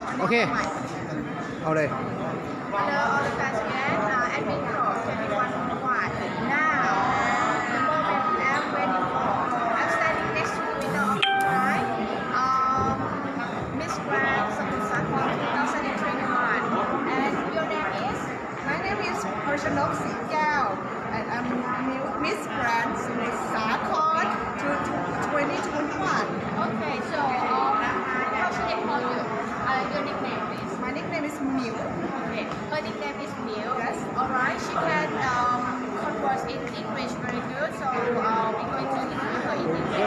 โอเคเอาเลย Hello, all the fans again. Admin Pro 21.1. Now, the moment I'm waiting for. I'm standing next to the winner of the night, Miss Grand Sakorn 2021. And your name is? My name is Pornchanok Srikiao, and I'm Miss Grand Sakorn 2021. Okay, so how should I call you? Your nickname, please. My nickname is Miu. Okay, her nickname is Miu. Yes. Alright, she can converse in English very good, so we're going to interview her in English.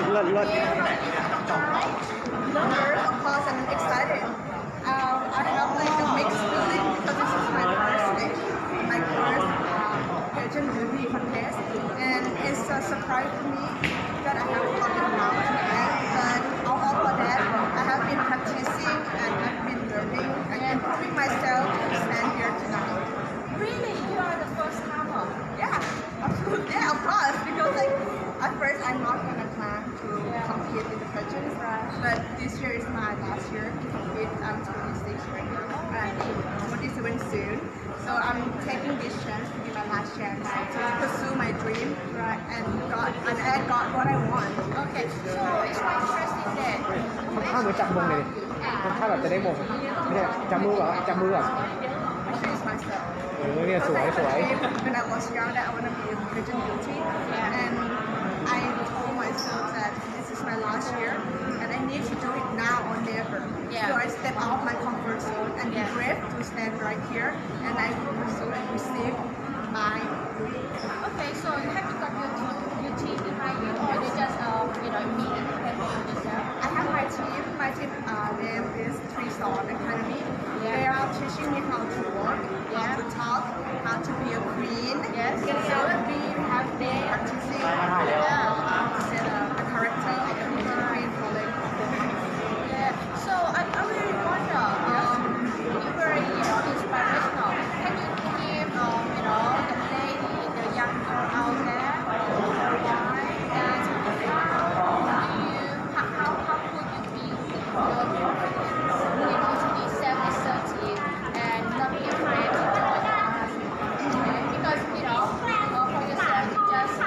First, of course, I'm excited. I have like a mixed feeling because this is my first pageant beauty contest, and it's a surprise for me that I have gotten now tonight. But all over that, I have been practicing and I've been learning and improving myself to stand here tonight. Really? You are the first timer? Yeah, absolutely. Yeah, of course. Because like at first I'm not gonna plan to compete in the pageant, but this year is my last year to compete. I'm 26 right now, and 27 soon. So I'm taking this chance to be my last chance to pursue my dream, and I got what I want. Okay, so it's quite interesting that ถ้าเหมือนจับมงเลยถ้าแบบจะได้มงไม่ใช่จับมือเหรอจับมือเหรอ Actually, it's myself. เนี่ยสวยสวย When I was young, that I want to be a pageant beauty, and I told myself that this is my last year, and I need to do it now or never. Yeah. So I step out of my comfort zone and be brave to stand right here, and I pursue and receive my dream. Okay, so you have to got your team behind you, or you just immediately can do it yourself? I have my team. My team name is Three Star Academy. They are teaching me how to walk, how to talk, how to be a queen. Yes. So we have been practicing to set a character of a queen for like 4 months. Yeah. So I really wonder, you're very inspirational. Can you give the lady, the young girl out there, why and how could you feel your confidence to be self-assertive and not be afraid to join the class? Because for yourself you just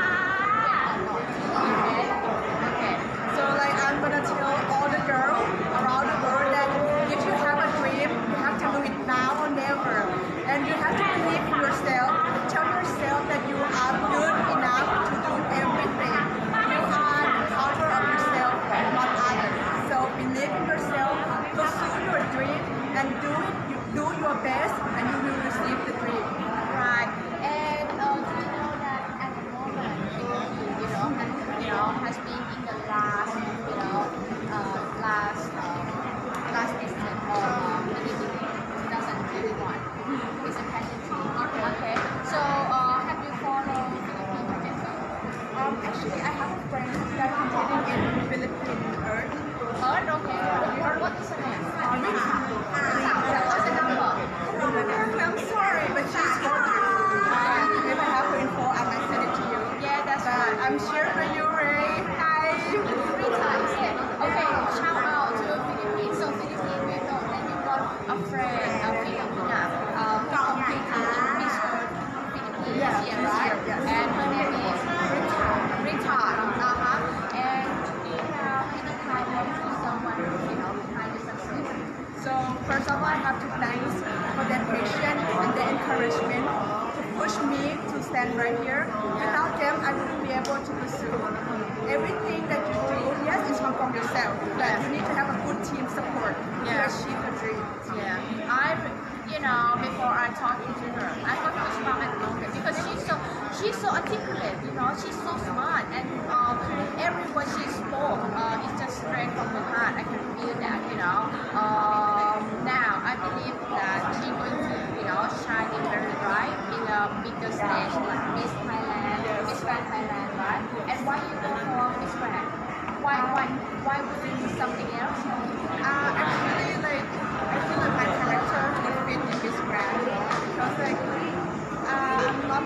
okay. So like I'm gonna tell all the girls around the world that if you have a dream, you have to do it now or never. And you have to believe in yourself. Tell yourself that you are good enough to do everything. You are the power of yourself, not others. So believe in yourself, pursue your dream, and do it. You do your best, and you will receive the dream. Right. And do you know that at the moment, has been in the last instant of beginning 2021. It's a pageantry. Okay. So have you followed Philippine pageantry? Actually, I have a friend that competing in Philippine Earth. Okay. What is her name? Rita. What's the number? I'm sorry, but she's gorgeous. If I have her info, I might send it to you. Yeah, that's But right. I'm cheering for you, Ray. Hi. Rita, is it? Okay, shout out to Philippines. So Philippines, we know that you got a friend, a Filipina, competing in Miss World Philippines this year, right? Yes. And her name is Rita. And do you have any kind of someone, behind the success? So first of all, I have to thank for that patience and the encouragement to push me to stand right here. Without them, I wouldn't be able to pursue. Everything that you do, yes, it's come from yourself, but you need to have a good team support to achieve your dreams. Yeah, before I talking to her, I got goosebumps at the moment because she's so articulate, she's so smart, and every word she spoke is just straight from the heart. I can feel that, now I believe that she's going to, shine it very bright in a bigger stage like Miss Thailand, Miss Grand Thailand, right? And why you go for Miss Grand? Why would you do something else? Actually, I feel like my character would fit in this brand because I'm not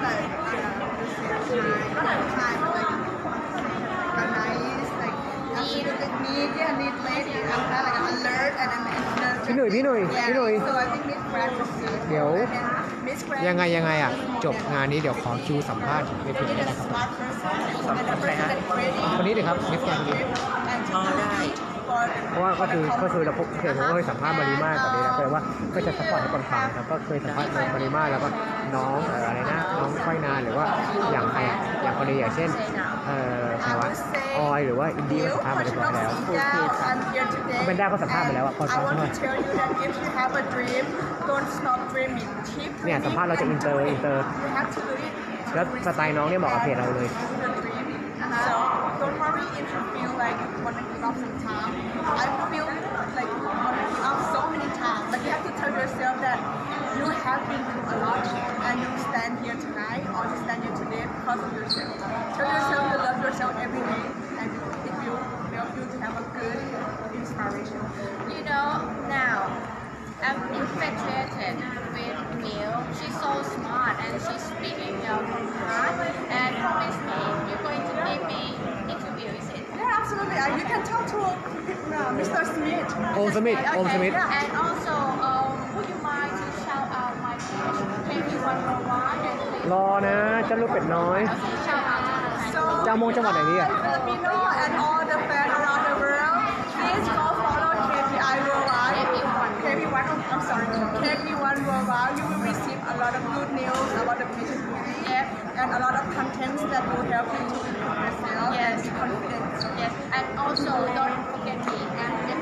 a nice, absolutely neat lady. I'm kind of alert and I'm พี่หนุ่ย Yeah, พี่หนุ่ย so I think Miss Grand was good. เดี๋ยว And then Miss Grand ยังไงอ่ะจบงานนี้เดี๋ยวขอคิวสัมภาษณ์ในเพจ is ได้ a นะครับ smart person and the person that is ready คนนี้เลยครับมิสแกรนด์ and to compete for เพราะว่าก็คือเราเคยผมก็เคยสัมภาษณ์มาริมาก่อนนี้นะก็เลยว่าก็จะซัพพอร์ตให้คนฟังครับก็เคยสัมภาษณ์มาริมาแล้วก็น้องอะไรนะน้องค่อยนานหรือว่าอย่างใครอ่ะอย่างคนนี้อย่างเช่นใครวะออยหรือว่าอินดี้ก็สัมภาษณ์มาเรียบร้อยแล้ว I'm here today. เป็นได้ก็สัมภาษณ์ไปแล้วอ่ะพอ I ฟัง want หน่อย to tell you that if you have a dream, don't stop dreaming. Keep เนี่ยสัมภาษณ์เราจะอินเตอร์ You have to do it. แล้วสไตล์น้องเนี่ยเหมาะกับเพจเราเลย Your dream. So don't worry if you feel like you want to give up some time. I feel like you want to give up so many times, but you have to tell yourself that you have been through a lot and you stand here tonight or you stand here today because of yourself. Tell yourself you love yourself every day and it will help you to have a good inspiration. You know, now I'm infatuated with Emil. She's so smart and she's speaking from her heart and promise me you're going to give me interview, is it? Yeah, absolutely. You can talk to Mr. Smith. Smith. Okay. Smith. And also, would you mind to shout out my page, maybe 101 and please รอนะเจ้าลูกเป็ดน้อย shout out to my So, จะเอาโมงจังหวัดไหนดีอ่ะ Filipino and all the fans around the world, please go follow KPI Worldwide. KP1, I'm sorry, KP1 Worldwide. You will receive a lot of good news about the pageantry and a lot of contents that will help you to improve yourself and be confident. Yes, and also don't forget me. I'm the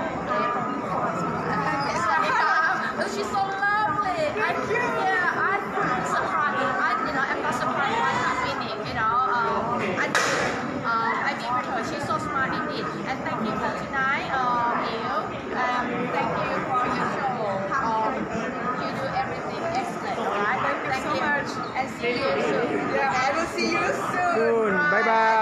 she's so lovely. I'm surprised. I'm not surprised by her winning. I mean with her. She's so smart indeed. And thank you for tonight, Neil. Thank you for your show. You do everything excellent, alright? Thank you so much. And see you soon. Yeah, I will see you soon. soon bye bye